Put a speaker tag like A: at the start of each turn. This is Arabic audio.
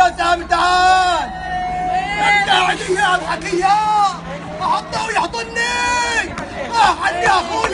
A: سامي تعال. ارجع لي يا الحكي يا. احطه ويحضني. عني يا اخوي.